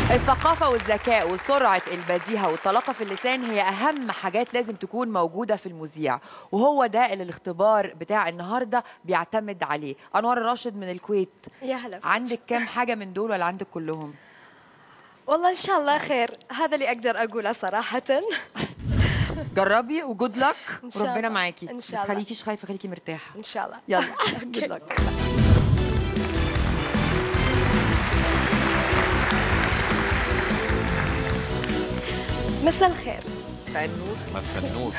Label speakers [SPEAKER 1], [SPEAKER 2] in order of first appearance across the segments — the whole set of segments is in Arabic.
[SPEAKER 1] الثقافة والذكاء وسرعة البديهة والطلاقة في اللسان هي أهم حاجات لازم تكون موجودة في المذيع، وهو ده اللي الاختبار بتاع النهاردة بيعتمد عليه. أنوار الراشد من الكويت،
[SPEAKER 2] يا هلا.
[SPEAKER 1] عندك كام حاجة من دول ولا عندك كلهم؟
[SPEAKER 2] والله إن شاء الله خير، هذا اللي أقدر أقوله صراحة.
[SPEAKER 1] جربي وجود لك وربنا
[SPEAKER 2] الله.
[SPEAKER 1] معاكي.
[SPEAKER 2] إن شاء
[SPEAKER 1] بس
[SPEAKER 2] الله.
[SPEAKER 1] خليكيش خايفة، خليكي مرتاحة.
[SPEAKER 2] إن شاء الله.
[SPEAKER 1] يلا جود لك.
[SPEAKER 2] مساء الخير.
[SPEAKER 1] مساء النور.
[SPEAKER 3] مساء النور.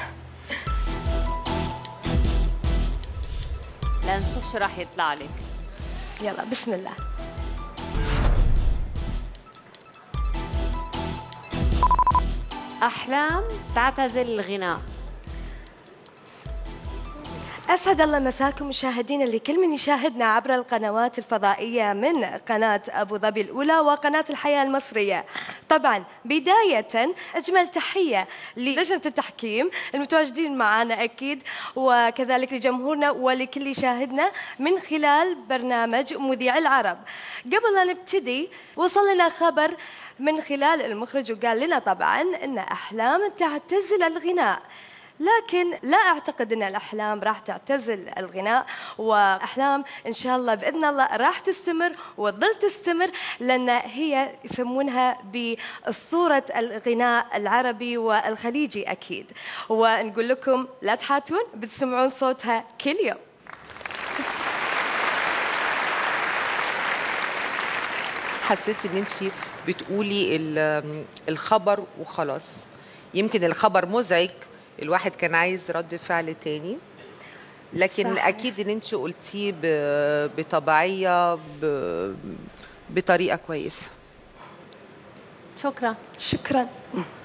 [SPEAKER 4] لنشوف شو راح يطلع لك.
[SPEAKER 2] يلا بسم الله.
[SPEAKER 4] أحلام تعتزل الغناء.
[SPEAKER 2] أسعد الله مساكم مشاهدينا لكل من يشاهدنا عبر القنوات الفضائية من قناة أبو ظبي الأولى وقناة الحياة المصرية. طبعا بداية أجمل تحية للجنة التحكيم المتواجدين معنا أكيد، وكذلك لجمهورنا ولكل يشاهدنا من خلال برنامج مذيع العرب. قبل أن نبتدي وصل لنا خبر من خلال المخرج وقال لنا طبعا أن أحلام تعتزل الغناء، لكن لا أعتقد أن الأحلام راح تعتزل الغناء، وأحلام إن شاء الله بإذن الله راح تستمر وتظل تستمر، لأن هي يسمونها بأسطورة الغناء العربي والخليجي أكيد. ونقول لكم لا تحاتون، بتسمعون صوتها كل يوم.
[SPEAKER 5] حسيت ان انت بتقولي الخبر وخلاص، يمكن الخبر مزعج، الواحد كان عايز رد فعل تاني، لكن
[SPEAKER 2] صحيح.
[SPEAKER 5] اكيد ان انت قلتيه بطبيعيه بطريقه كويسه.
[SPEAKER 4] شكرا.
[SPEAKER 2] شكرا.